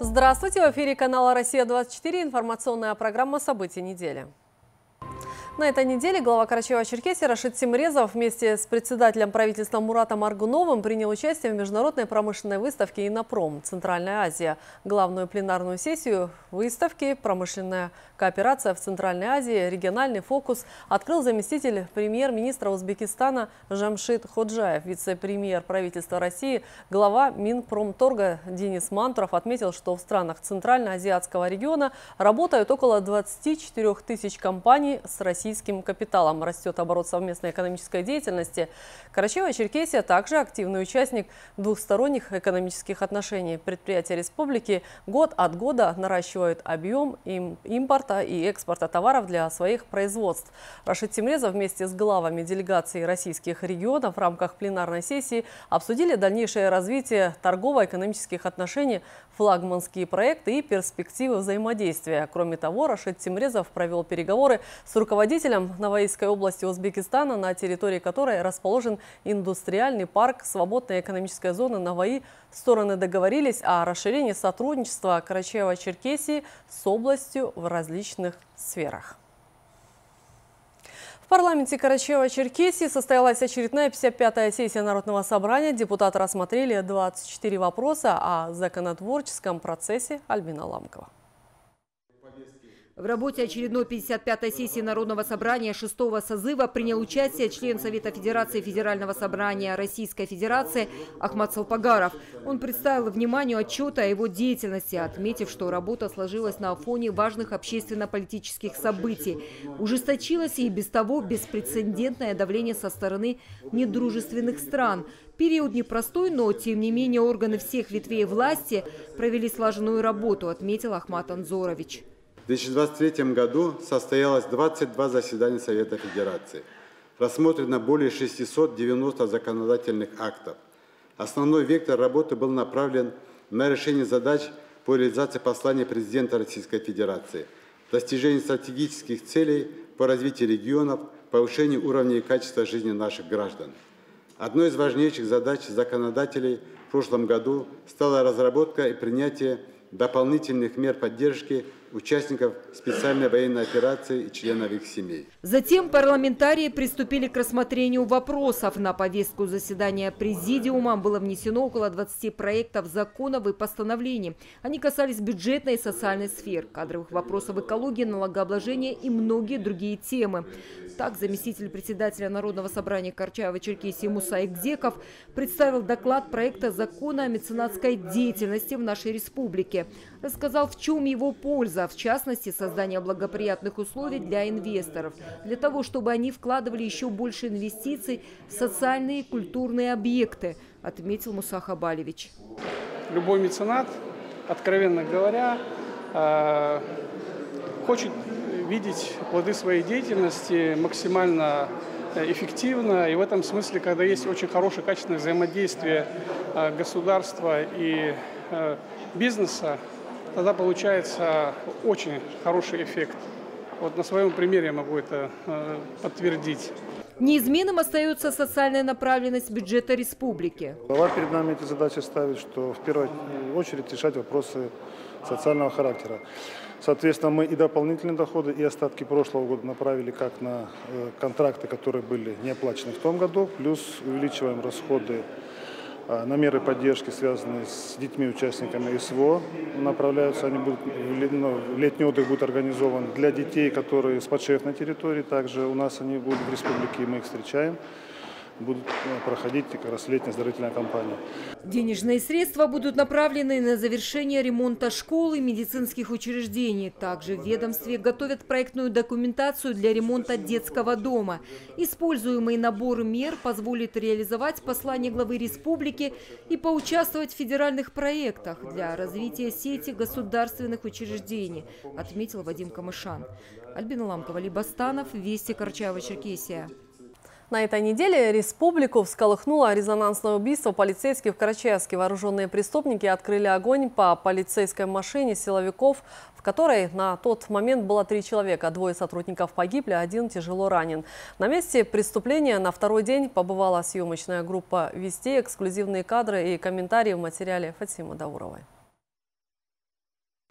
Здравствуйте! В эфире канала «Россия-24» информационная программа «События недели». На этой неделе глава Карачаева-Черкесии Рашид Тимрезов вместе с председателем правительства Муратом Аргуновым принял участие в международной промышленной выставке «Иннопром. Центральная Азия». Главную пленарную сессию выставки «Промышленная кооперация в Центральной Азии. Региональный фокус» открыл заместитель премьер-министра Узбекистана Жамшид Ходжаев. Вице-премьер правительства России, глава Минпромторга Денис Мантуров отметил, что в странах Центральноазиатского региона работают около 24 тысяч компаний с российским капиталом. Растет оборот совместной экономической деятельности. Карачаево-Черкесия также активный участник двухсторонних экономических отношений. Предприятия республики год от года наращивают объем импорта и экспорта товаров для своих производств. Рашид Тимрезов вместе с главами делегаций российских регионов в рамках пленарной сессии обсудили дальнейшее развитие торгово-экономических отношений, флагманские проекты и перспективы взаимодействия. Кроме того, Рашид Тимрезов провел переговоры с руководителем Наваийской области Узбекистана, на территории которой расположен индустриальный парк свободной экономической зоны Наваи. Стороны договорились о расширении сотрудничества Карачаева-Черкесии с областью в различных сферах. В парламенте Карачаева-Черкесии состоялась очередная 55-я сессия Народного собрания. Депутаты рассмотрели 24 вопроса о законотворческом процессе. Альбина Ламкова. В работе очередной 55-й сессии Народного собрания 6-го созыва принял участие член Совета Федерации Федерального собрания Российской Федерации Ахмат Салпагаров. Он представил вниманию отчет о его деятельности, отметив, что работа сложилась на фоне важных общественно-политических событий. Ужесточилось и без того беспрецедентное давление со стороны недружественных стран. Период непростой, но, тем не менее, органы всех ветвей власти провели слаженную работу, отметил Ахмат Анзорович. В 2023 году состоялось 22 заседания Совета Федерации. Рассмотрено более 690 законодательных актов. Основной вектор работы был направлен на решение задач по реализации послания президента Российской Федерации, достижение стратегических целей по развитию регионов, повышению уровня и качества жизни наших граждан. Одной из важнейших задач законодателей в прошлом году стала разработка и принятие дополнительных мер поддержки участников специальной военной операции и членов их семей. Затем парламентарии приступили к рассмотрению вопросов. На повестку заседания президиума было внесено около 20 проектов законов и постановлений. Они касались бюджетной и социальной сфер, кадровых вопросов, экологии, налогообложения и многие другие темы. Так, заместитель председателя Народного собрания Карачаева-Черкесии Муса Игдеков представил доклад проекта закона о меценатской деятельности в нашей республике. Рассказал, в чем его польза, в частности, создание благоприятных условий для инвесторов, для того, чтобы они вкладывали еще больше инвестиций в социальные и культурные объекты, отметил Муса Хабалевич. Любой меценат, откровенно говоря, хочет видеть плоды своей деятельности максимально эффективно. И в этом смысле, когда есть очень хорошее, качественное взаимодействие государства и бизнеса, тогда получается очень хороший эффект. Вот на своем примере я могу это подтвердить. Неизменным остается социальная направленность бюджета республики. Глава перед нами эти задачи ставит, что в первую очередь решать вопросы социального характера. Соответственно, мы и дополнительные доходы, и остатки прошлого года направили как на контракты, которые были не оплачены в том году, плюс увеличиваем расходы на меры поддержки, связанные с детьми-участниками СВО. Направляются они будут, летний отдых будет организован для детей, которые с подшефной территории. Также у нас они будут в республике, и мы их встречаем. Будут проходить как раз летняя оздоровительная кампания. Денежные средства будут направлены на завершение ремонта школ и медицинских учреждений. Также в ведомстве готовят проектную документацию для ремонта детского дома. Используемый набор мер позволит реализовать послание главы республики и поучаствовать в федеральных проектах для развития сети государственных учреждений, отметил Вадим Камышан. Альбина Ламкова, Либастанов, Вести, Карачаево-Черкесия. На этой неделе республику всколыхнуло резонансное убийство полицейских в Карачаевске. Вооруженные преступники открыли огонь по полицейской машине силовиков, в которой на тот момент было 3 человека. 2 сотрудников погибли, 1 тяжело ранен. На месте преступления на второй день побывала съемочная группа «Вести». Эксклюзивные кадры и комментарии в материале Фатимы Дауровой.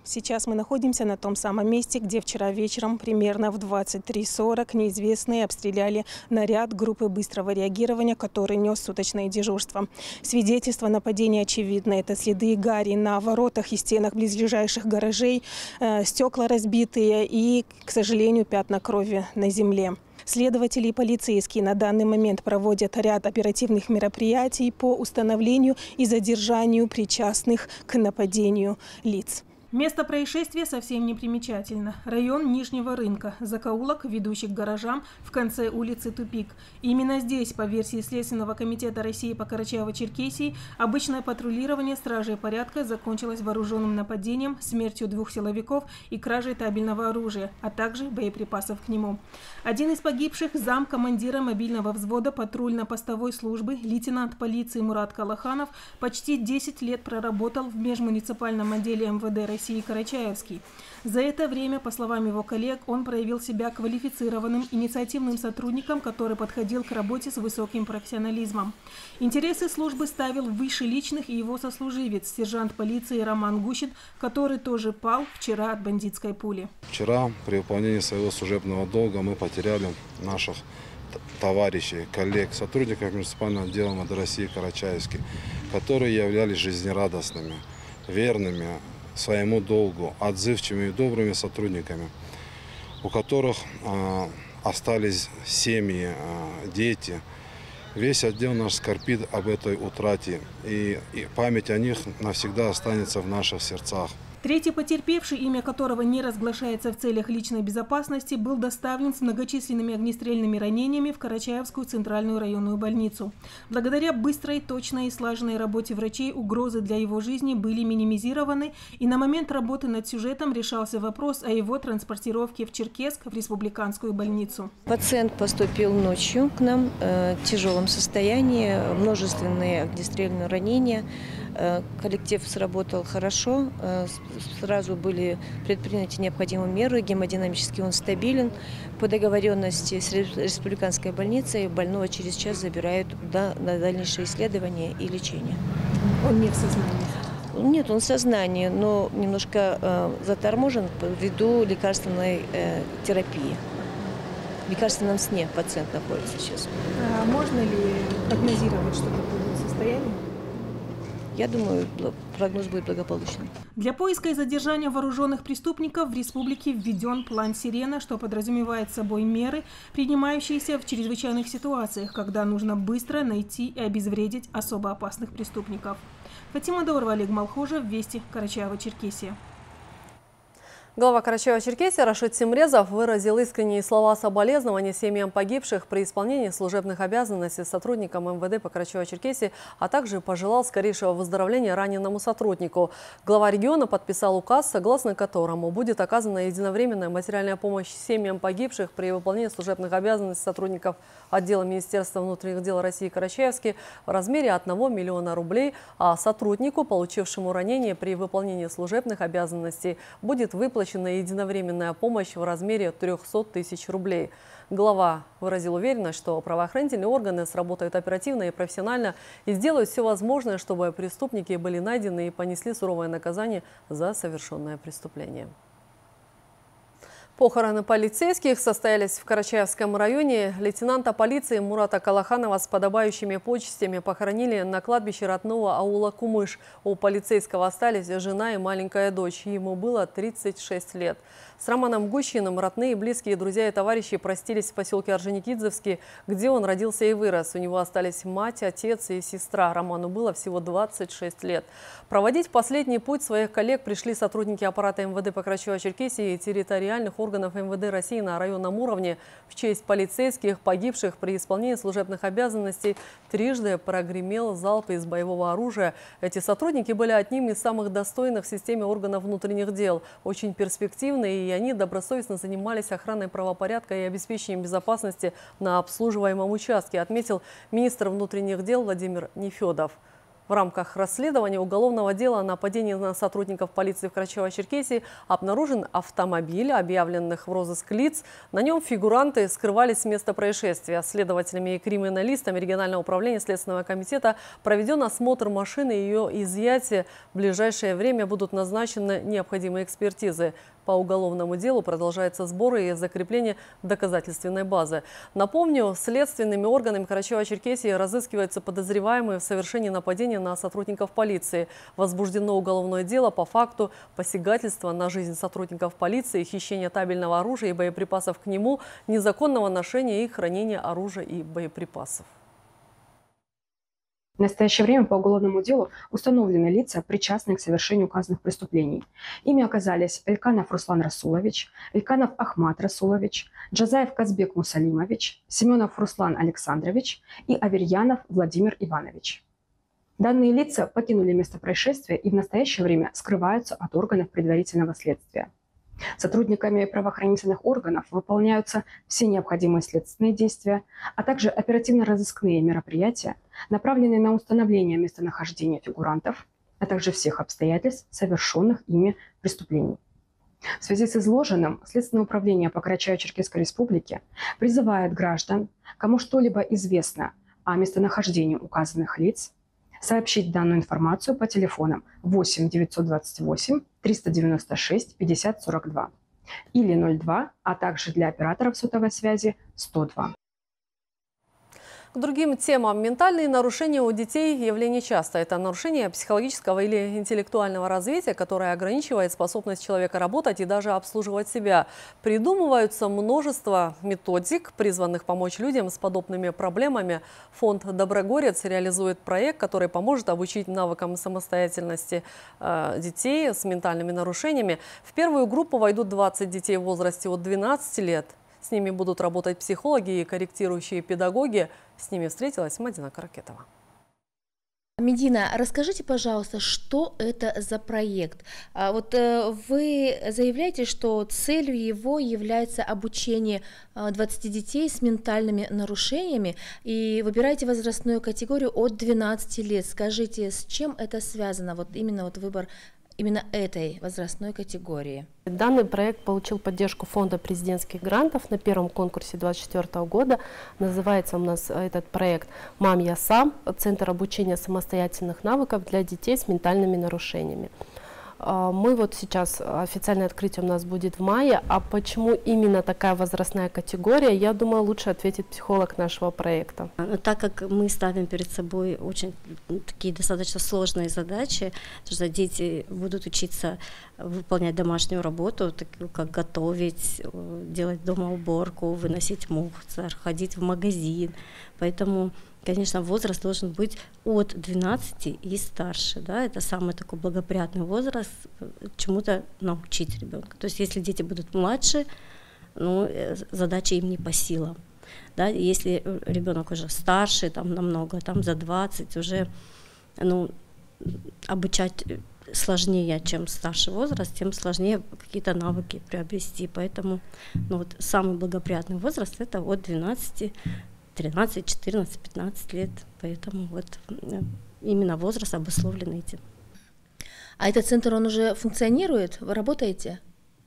Сейчас мы находимся на том самом месте, где вчера вечером примерно в 23:40 неизвестные обстреляли наряд группы быстрого реагирования, который нес суточное дежурство. Свидетельства нападения очевидны. Это следы гари на воротах и стенах близлежащих гаражей, стекла разбитые и, к сожалению, пятна крови на земле. Следователи и полицейские на данный момент проводят ряд оперативных мероприятий по установлению и задержанию причастных к нападению лиц. Место происшествия совсем не примечательно. Район Нижнего рынка, закоулок, ведущий к гаражам, в конце улицы Тупик. Именно здесь, по версии Следственного комитета России по Карачаево-Черкесии, обычное патрулирование стражей порядка закончилось вооруженным нападением, смертью 2 силовиков и кражей табельного оружия, а также боеприпасов к нему. Один из погибших – замкомандира мобильного взвода патрульно-постовой службы, лейтенант полиции Мурат Калаханов, почти 10 лет проработал в межмуниципальном отделе МВД России Карачаевский. За это время, по словам его коллег, он проявил себя квалифицированным инициативным сотрудником, который подходил к работе с высоким профессионализмом. Интересы службы ставил выше личных и его сослуживец, сержант полиции Роман Гущин, который тоже пал вчера от бандитской пули. Вчера при выполнении своего служебного долга мы потеряли наших товарищей, коллег, сотрудников муниципального отдела МВД России Карачаевский, которые являлись жизнерадостными, верными своему долгу, отзывчивыми и добрыми сотрудниками, у которых остались семьи, дети. Весь отдел наш скорбит об этой утрате, и память о них навсегда останется в наших сердцах. Третий потерпевший, имя которого не разглашается в целях личной безопасности, был доставлен с многочисленными огнестрельными ранениями в Карачаевскую центральную районную больницу. Благодаря быстрой, точной и слаженной работе врачей угрозы для его жизни были минимизированы, и на момент работы над сюжетом решался вопрос о его транспортировке в Черкесск, в республиканскую больницу. Пациент поступил ночью к нам в тяжелом состоянии, множественные огнестрельные ранения. Коллектив сработал хорошо, сразу были предприняты необходимые меры, гемодинамически он стабилен. По договоренности с республиканской больницей больного через час забирают на дальнейшее исследование и лечение. Он не в сознании? Нет, он в сознании, но немножко заторможен ввиду лекарственной терапии. В лекарственном сне пациент находится сейчас. А можно ли прогнозировать, что это будет состояние? Я думаю, прогноз будет благополучным. Для поиска и задержания вооруженных преступников в республике введен план «Сирена», что подразумевает собой меры, принимающиеся в чрезвычайных ситуациях, когда нужно быстро найти и обезвредить особо опасных преступников. Фатима Даурова, Олег Малхожев, Вести, Карачаево-Черкесия. Глава Карачаево-Черкесии Рашид Тимрезов выразил искренние слова соболезнования семьям погибших при исполнении служебных обязанностей сотрудникам МВД по Карачаево-Черкесии, а также пожелал скорейшего выздоровления раненому сотруднику. Глава региона подписал указ, согласно которому будет оказана единовременная материальная помощь семьям погибших при выполнении служебных обязанностей сотрудников отдела Министерства внутренних дел России Карачаевский в размере 1 миллиона рублей, а сотруднику, получившему ранение при выполнении служебных обязанностей, будет выплачена единовременная помощь в размере 300 тысяч рублей. Глава выразил уверенность, что правоохранительные органы сработают оперативно и профессионально и сделают все возможное, чтобы преступники были найдены и понесли суровое наказание за совершенное преступление. Похороны полицейских состоялись в Карачаевском районе. Лейтенанта полиции Мурата Калаханова с подобающими почестями похоронили на кладбище родного аула Кумыш. У полицейского остались жена и маленькая дочь. Ему было 36 лет. С Романом Гущиным родные, близкие, друзья и товарищи простились в поселке Орджоникидзевский, где он родился и вырос. У него остались мать, отец и сестра. Роману было всего 26 лет. Проводить последний путь своих коллег пришли сотрудники аппарата МВД по Карачаево-Черкесии и территориальных органов МВД России на районном уровне. В честь полицейских, погибших при исполнении служебных обязанностей, трижды прогремел залп из боевого оружия. Эти сотрудники были одними из самых достойных в системе органов внутренних дел. Очень перспективные, и они добросовестно занимались охраной правопорядка и обеспечением безопасности на обслуживаемом участке, отметил министр внутренних дел Владимир Нефедов. В рамках расследования уголовного дела о нападении на сотрудников полиции в Карачаево-Черкесии обнаружен автомобиль объявленных в розыск лиц. На нем фигуранты скрывались с места происшествия. Следователями и криминалистами регионального управления Следственного комитета проведен осмотр машины и ее изъятие. В ближайшее время будут назначены необходимые экспертизы. По уголовному делу продолжаются сборы и закрепление доказательственной базы. Напомню, следственными органами Карачаево-Черкесии разыскиваются подозреваемые в совершении нападения на сотрудников полиции. Возбуждено уголовное дело по факту посягательства на жизнь сотрудников полиции, хищения табельного оружия и боеприпасов к нему, незаконного ношения и хранения оружия и боеприпасов. В настоящее время по уголовному делу установлены лица, причастные к совершению указанных преступлений. Ими оказались Эльканов Руслан Расулович, Эльканов Ахмат Расулович, Джазаев Казбек Мусалимович, Семенов Руслан Александрович и Аверьянов Владимир Иванович. Данные лица покинули место происшествия и в настоящее время скрываются от органов предварительного следствия. Сотрудниками правоохранительных органов выполняются все необходимые следственные действия, а также оперативно-розыскные мероприятия, направленные на установление местонахождения фигурантов, а также всех обстоятельств, совершенных ими преступлений. В связи с изложенным Следственное управление по Карачаево-Черкесской Республике призывает граждан, кому что-либо известно о местонахождении указанных лиц, сообщить данную информацию по телефонам 8 928 396 50 42 или 02, а также для операторов сотовой связи 102. К другим темам. Ментальные нарушения у детей явление часто. Это нарушение психологического или интеллектуального развития, которое ограничивает способность человека работать и даже обслуживать себя. Придумываются множество методик, призванных помочь людям с подобными проблемами. Фонд «Доброгорец» реализует проект, который поможет обучить навыкам самостоятельности детей с ментальными нарушениями. В первую группу войдут 20 детей в возрасте от 12 лет. С ними будут работать психологи и корректирующие педагоги. С ними встретилась Мадина Каракетова. Медина, расскажите, пожалуйста, что это за проект? Вот вы заявляете, что целью его является обучение 20 детей с ментальными нарушениями и выбираете возрастную категорию от 12 лет. Скажите, с чем это связано, вот именно вот выбор именно этой возрастной категории? Данный проект получил поддержку фонда президентских грантов на первом конкурсе 2024 года. Называется у нас этот проект «Мам, я сам. Центр обучения самостоятельных навыков для детей с ментальными нарушениями». Мы вот сейчас, официальное открытие у нас будет в мае, а почему именно такая возрастная категория, я думаю, лучше ответит психолог нашего проекта. Так как мы ставим перед собой очень такие достаточно сложные задачи, что дети будут учиться выполнять домашнюю работу, такую как готовить, делать дома уборку, выносить мусор, ходить в магазин, поэтому, конечно, возраст должен быть от 12 и старше. Да? Это самый такой благоприятный возраст чему-то научить ребенка. То есть если дети будут младше, ну, задача им не по силам. Да? Если ребенок уже старше, там, намного, там, за 20, уже ну, обучать сложнее, чем старший возраст, тем сложнее какие-то навыки приобрести. Поэтому ну, вот, самый благоприятный возраст – это от 12 13, 14, 15 лет, поэтому вот именно возраст обусловлен этим. А этот центр, он уже функционирует? Вы работаете?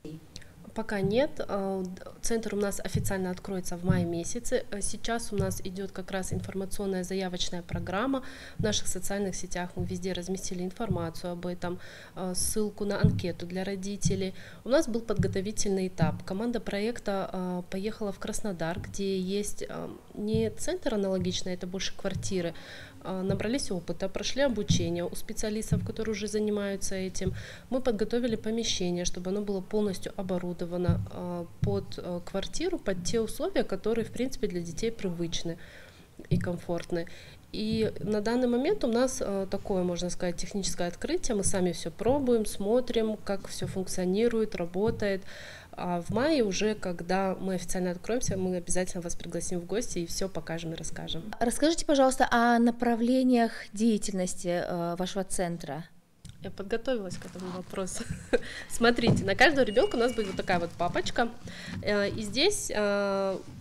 Пока нет. Центр у нас официально откроется в мае месяце. Сейчас у нас идет как раз информационная заявочная программа. В наших социальных сетях мы везде разместили информацию об этом, ссылку на анкету для родителей. У нас был подготовительный этап. Команда проекта поехала в Краснодар, где есть не центр аналогичный, это больше квартиры. Набрались опыта, прошли обучение у специалистов, которые уже занимаются этим. Мы подготовили помещение, чтобы оно было полностью оборудовано под квартиру, под те условия, которые, в принципе, для детей привычны и комфортны. И на данный момент у нас такое, можно сказать, техническое открытие. Мы сами все пробуем, смотрим, как все функционирует, работает. А в мае уже, когда мы официально откроемся, мы обязательно вас пригласим в гости и все покажем и расскажем. Расскажите, пожалуйста, о направлениях деятельности вашего центра. Я подготовилась к этому вопросу. Смотрите, на каждого ребенка у нас будет вот такая вот папочка. И здесь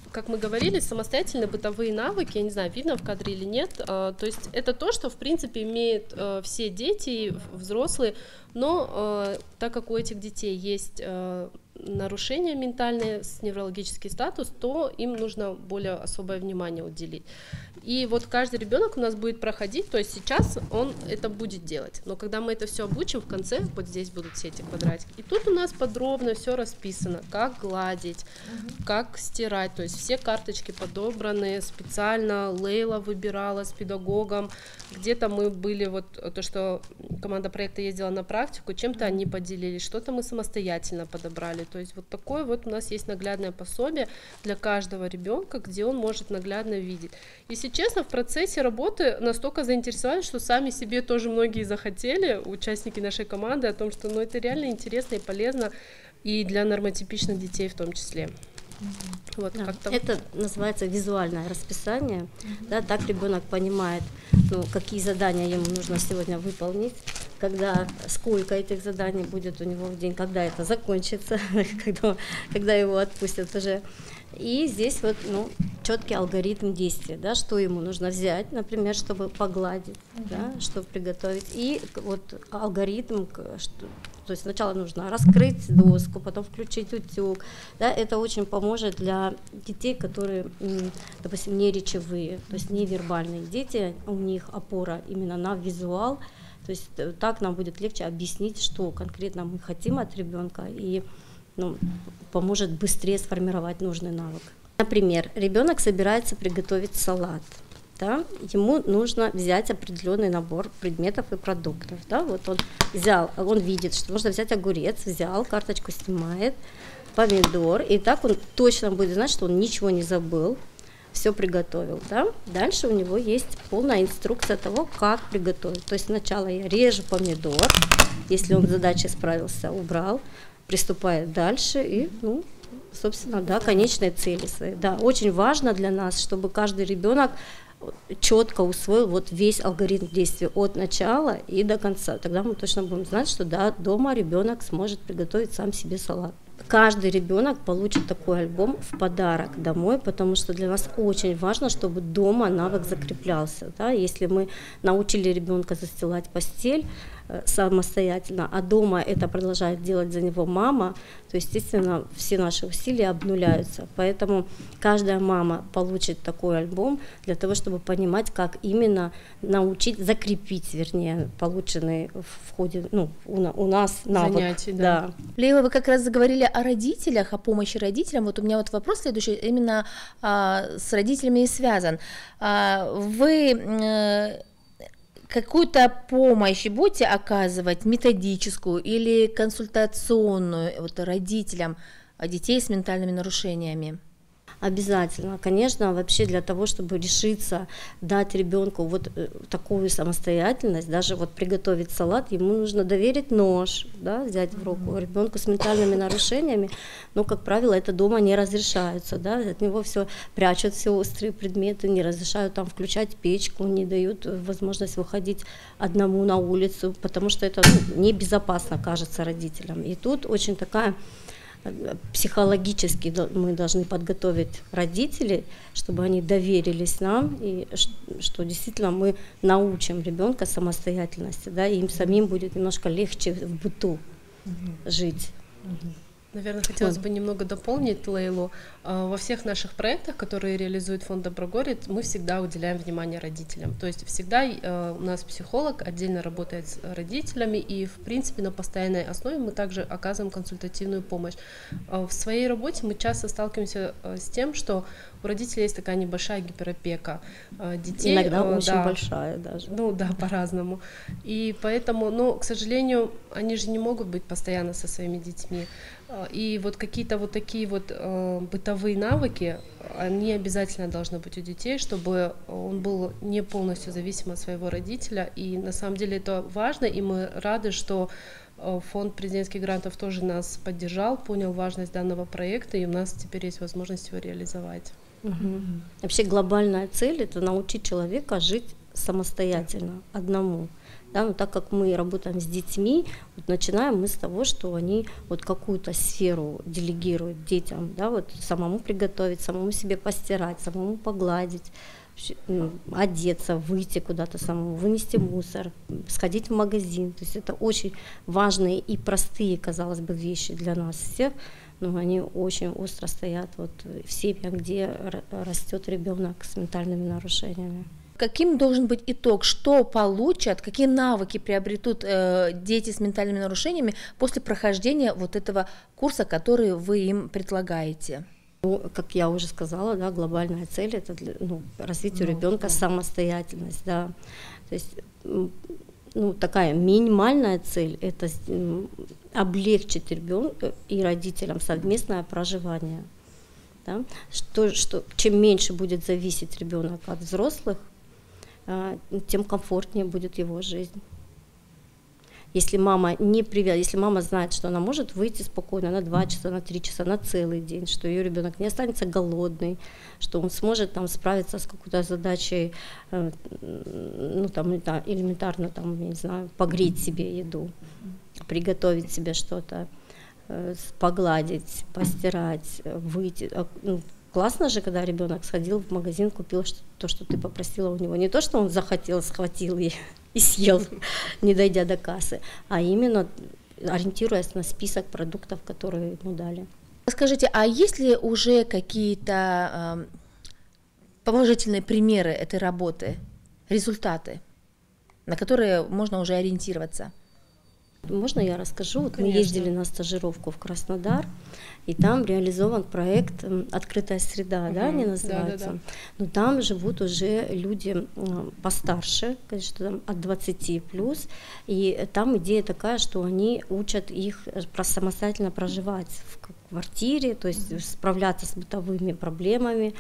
как мы говорили, самостоятельные бытовые навыки, я не знаю, видно в кадре или нет, то есть это то, что в принципе имеют все дети и взрослые, но так как у этих детей есть нарушения ментальные, неврологический статус, то им нужно более особое внимание уделить. И вот каждый ребенок у нас будет проходить, то есть сейчас он это будет делать, но когда мы это все обучим, в конце вот здесь будут все эти квадратики. И тут у нас подробно все расписано, как гладить, как стирать, то есть все карточки подобраны специально, Лейла выбирала с педагогом, где-то мы были, вот то, что команда проекта ездила на практику, чем-то они поделились, что-то мы самостоятельно подобрали. То есть вот такое вот у нас есть наглядное пособие для каждого ребенка, где он может наглядно видеть. Если честно, в процессе работы настолько заинтересовались, что сами себе тоже многие захотели, участники нашей команды, о том, что ну, это реально интересно и полезно, и для нормотипичных детей в том числе. Вот, да, это называется визуальное расписание. Да, так ребенок понимает, ну, какие задания ему нужно сегодня выполнить, сколько этих заданий будет у него в день, когда это закончится, когда его отпустят уже. И здесь вот, ну, четкий алгоритм действия, да, что ему нужно взять, например, чтобы погладить, да, чтобы приготовить. И вот алгоритм, то есть сначала нужно раскрыть доску, потом включить утюг. Да, это очень поможет для детей, которые, допустим, не речевые, то есть невербальные дети, у них опора именно на визуал. То есть так нам будет легче объяснить, что конкретно мы хотим от ребенка, и ну, поможет быстрее сформировать нужный навык. Например, ребенок собирается приготовить салат. Да? Ему нужно взять определенный набор предметов и продуктов. Да? Вот он взял, он видит, что нужно взять огурец, взял, карточку снимает, помидор, и так он точно будет знать, что он ничего не забыл, все приготовил. Да? Дальше у него есть полная инструкция того, как приготовить. То есть сначала я режу помидор, если он с задачей справился, убрал, приступает дальше и, ну, собственно, да, конечной цели своей. Да, очень важно для нас, чтобы каждый ребенок четко усвоил вот весь алгоритм действия от начала и до конца. Тогда мы точно будем знать, что да, дома ребенок сможет приготовить сам себе салат. Каждый ребенок получит такой альбом в подарок домой, потому что для нас очень важно, чтобы дома навык закреплялся. Да? Если мы научили ребенка застилать постель самостоятельно, а дома это продолжает делать за него мама, то, естественно, все наши усилия обнуляются. Поэтому каждая мама получит такой альбом для того, чтобы понимать, как именно научить, закрепить, вернее, полученный в ходе, ну, у нас навык. Занятий, да. Лейла, вы как раз заговорили о родителях, о помощи родителям. Вот у меня вот вопрос следующий, именно с родителями и связан. Вы какую-то помощь будете оказывать, методическую или консультационную вот, родителям детей с ментальными нарушениями? Обязательно, конечно, вообще для того, чтобы решиться дать ребенку вот такую самостоятельность, даже вот приготовить салат, ему нужно доверить нож, да, взять в руку. Ребенку с ментальными нарушениями, но, как правило, это дома не разрешается, да, от него все прячут, все острые предметы, не разрешают там включать печку, не дают возможность выходить одному на улицу, потому что это небезопасно, кажется, родителям. И тут очень такая психологически мы должны подготовить родителей, чтобы они доверились нам, и что действительно мы научим ребенка самостоятельности, да, и им самим будет немножко легче в быту жить. Наверное, хотелось бы немного дополнить Лейлу. Во всех наших проектах, которые реализует фонд Доброгорье, мы всегда уделяем внимание родителям. То есть всегда у нас психолог отдельно работает с родителями, и, в принципе, на постоянной основе мы также оказываем консультативную помощь. В своей работе мы часто сталкиваемся с тем, что у родителей есть такая небольшая гиперопека детей. Иногда очень большая даже. Ну да, по-разному. И поэтому, ну, к сожалению, они же не могут быть постоянно со своими детьми. И вот какие-то вот такие вот бытовые навыки, они обязательно должны быть у детей, чтобы он был не полностью зависим от своего родителя. И на самом деле это важно, и мы рады, что фонд президентских грантов тоже нас поддержал, понял важность данного проекта, и у нас теперь есть возможность его реализовать. Вообще глобальная цель — это научить человека жить самостоятельно, одному. Да, но так как мы работаем с детьми, вот начинаем мы с того, что они вот какую-то сферу делегируют детям, да, вот самому приготовить, самому себе постирать, самому погладить, одеться, выйти куда-то самому, вынести мусор, сходить в магазин. То есть это очень важные и простые, казалось бы, вещи для нас всех, но они очень остро стоят вот в семьях, где растет ребенок с ментальными нарушениями. Каким должен быть итог? Что получат, какие навыки приобретут дети с ментальными нарушениями после прохождения вот этого курса, который вы им предлагаете? Ну, как я уже сказала, да, глобальная цель – это развитие ребенка самостоятельность. Да. То есть такая минимальная цель – это облегчить ребенку и родителям совместное проживание. Да. Чем меньше будет зависеть ребенок от взрослых, тем комфортнее будет его жизнь. Если мама если мама знает, что она может выйти спокойно на 2 часа, на 3 часа, на целый день, что ее ребенок не останется голодный, что он сможет там справиться с какой-то задачей, элементарно, я не знаю, погреть себе еду, приготовить себе что-то, погладить, постирать, выйти. Классно же, когда ребенок сходил в магазин, купил то, что ты попросила у него. Не то, что он захотел, схватил и съел, не дойдя до кассы, а именно ориентируясь на список продуктов, которые ему дали. Скажите, а есть ли уже какие-то положительные примеры этой работы, результаты, на которые можно уже ориентироваться? Можно я расскажу? Вот мы ездили на стажировку в Краснодар, и там реализован проект «Открытая среда», да, они называются. Но там живут уже люди постарше, конечно, там от 20 плюс, и там идея такая, что они учат их самостоятельно проживать в квартире, то есть справляться с бытовыми проблемами.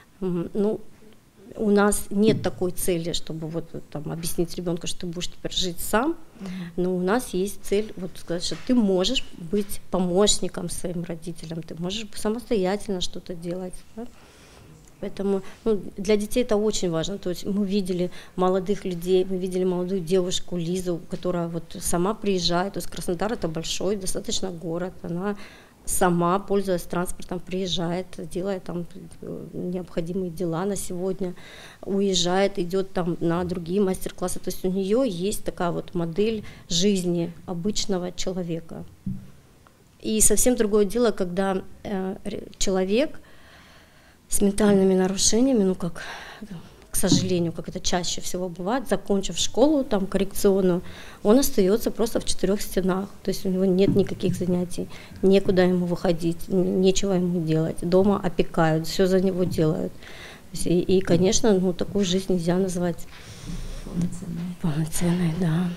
У нас нет такой цели, чтобы объяснить ребенку, что ты будешь теперь жить сам, но у нас есть цель сказать, что ты можешь быть помощником своим родителям, ты можешь самостоятельно что-то делать. Да? Поэтому для детей это очень важно. То есть мы видели молодых людей, мы видели молодую девушку Лизу, которая сама приезжает. То есть Краснодар — это большой достаточно город, она сама, пользуясь транспортом, приезжает, делает там необходимые дела на сегодня, уезжает, идет там на другие мастер-классы. То есть у нее есть такая модель жизни обычного человека. И совсем другое дело, когда человек с ментальными нарушениями, к сожалению, как это чаще всего бывает, закончив школу коррекционную, он остается просто в 4 стенах, то есть у него нет никаких занятий, некуда ему выходить, нечего ему делать, дома опекают, все за него делают. И конечно, такую жизнь нельзя назвать полноценной, да.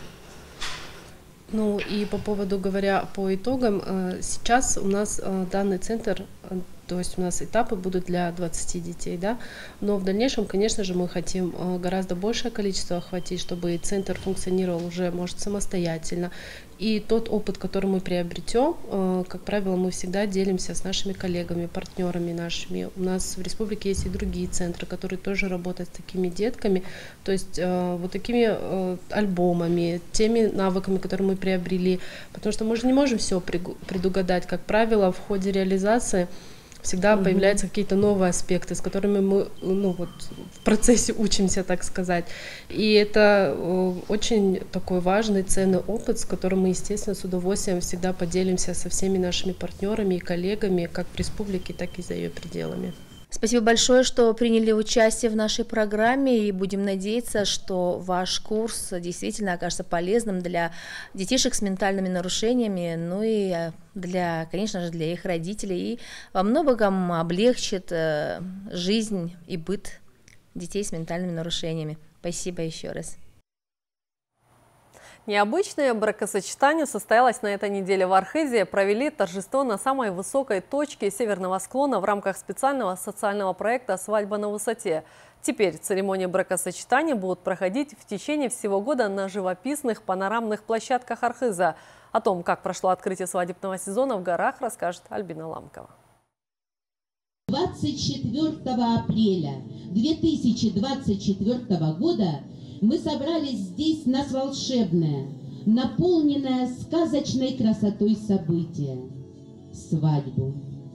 И по поводу, говоря по итогам, сейчас у нас данный центр, то есть у нас этапы будут для 20 детей, да, но в дальнейшем, конечно же, мы хотим гораздо большее количество охватить, чтобы центр функционировал уже, может, самостоятельно. И тот опыт, который мы приобретем, как правило, мы всегда делимся с нашими коллегами, партнерами нашими. У нас в республике есть и другие центры, которые тоже работают с такими детками, то есть такими альбомами, теми навыками, которые мы приобрели, потому что мы же не можем все предугадать. Как правило, в ходе реализации всегда появляются какие-то новые аспекты, с которыми мы в процессе учимся, так сказать. И это очень такой важный, ценный опыт, с которым мы, естественно, с удовольствием всегда поделимся со всеми нашими партнерами и коллегами, как в республике, так и за ее пределами. Спасибо большое, что приняли участие в нашей программе, и будем надеяться, что ваш курс действительно окажется полезным для детишек с ментальными нарушениями, и конечно же, для их родителей, и во многом облегчит жизнь и быт детей с ментальными нарушениями. Спасибо еще раз. Необычное бракосочетание состоялось на этой неделе в Архизе. Провели торжество на самой высокой точке северного склона в рамках специального социального проекта «Свадьба на высоте». Теперь церемонии бракосочетания будут проходить в течение всего года на живописных панорамных площадках Архиза. О том, как прошло открытие свадебного сезона в горах, расскажет Альбина Ламкова. 24 апреля 2024 года Мы собрались здесь на волшебное, наполненное сказочной красотой событие – свадьбу.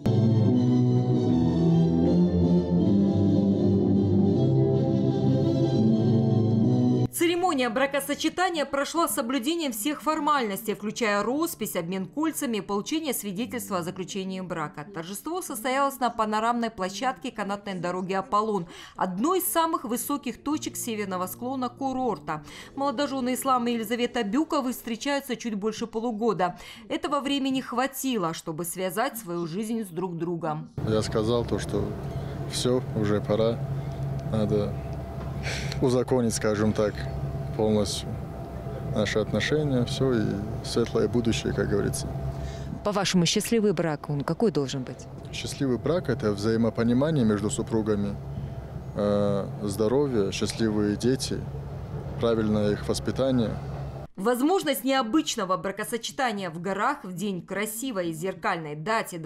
Церемония бракосочетания прошла с соблюдением всех формальностей, включая роспись, обмен кольцами и получение свидетельства о заключении брака. Торжество состоялось на панорамной площадке канатной дороги «Аполлон», одной из самых высоких точек северного склона курорта. Молодожены Ислам и Елизавета Бюковы встречаются чуть больше полугода. Этого времени хватило, чтобы связать свою жизнь с друг другом. Я сказал то, что все, уже пора, надо узаконить, скажем так, полностью наши отношения, все, и светлое будущее, как говорится. По-вашему, счастливый брак, он какой должен быть? Счастливый брак – это взаимопонимание между супругами, здоровье, счастливые дети, правильное их воспитание. Возможность необычного бракосочетания в горах в день красивой зеркальной дате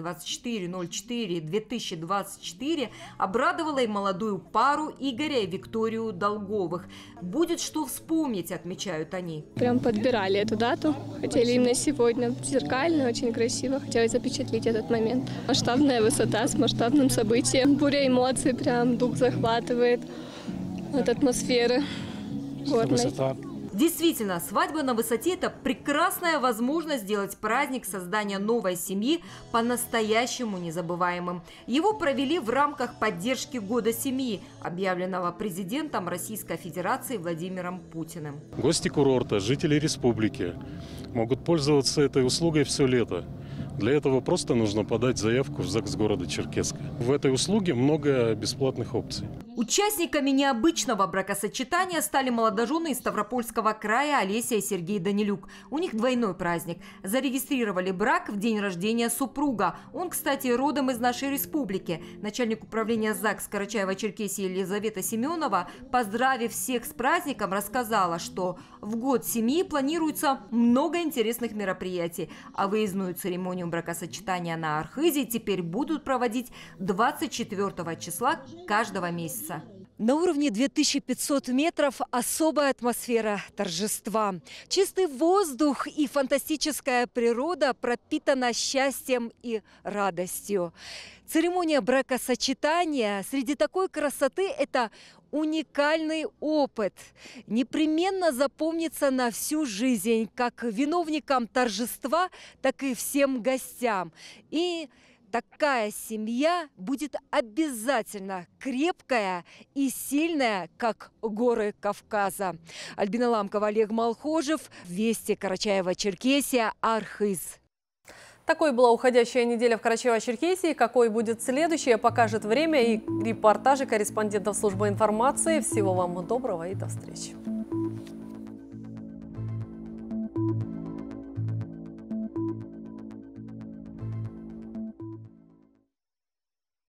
24.04.2024 обрадовала и молодую пару Игоря и Викторию Долговых. Будет что вспомнить, отмечают они. Прям подбирали эту дату, хотели именно сегодня. Зеркально, очень красиво, хотелось запечатлеть этот момент. Масштабная высота с масштабным событием. Буря эмоций, прям дух захватывает от атмосферы горной. Действительно, свадьба на высоте – это прекрасная возможность сделать праздник создания новой семьи по-настоящему незабываемым. Его провели в рамках поддержки Года семьи, объявленного президентом Российской Федерации Владимиром Путиным. Гости курорта, жители республики могут пользоваться этой услугой все лето. Для этого просто нужно подать заявку в ЗАГС города Черкесска. В этой услуге много бесплатных опций. Участниками необычного бракосочетания стали молодожены из Ставропольского края Олеся и Сергей Данилюк. У них двойной праздник. Зарегистрировали брак в день рождения супруга. Он, кстати, родом из нашей республики. Начальник управления ЗАГС Карачаево-Черкесии Елизавета Семенова, поздравив всех с праздником, рассказала, что в год семьи планируется много интересных мероприятий, а выездную церемонию бракосочетания на Архизе теперь будут проводить 24 числа каждого месяца. На уровне 2500 метров особая атмосфера торжества. Чистый воздух и фантастическая природа пропитана счастьем и радостью. Церемония бракосочетания среди такой красоты – это уникальный опыт. Непременно запомнится на всю жизнь как виновникам торжества, так и всем гостям. И такая семья будет обязательно крепкая и сильная, как горы Кавказа. Альбина Ламкова, Олег Малхожев, Вести, Карачаево-Черкесия, Архиз. Такой была уходящая неделя в Карачаево-Черкесии. Какой будет следующая, покажет время и репортажи корреспондентов службы информации. Всего вам доброго и до встречи.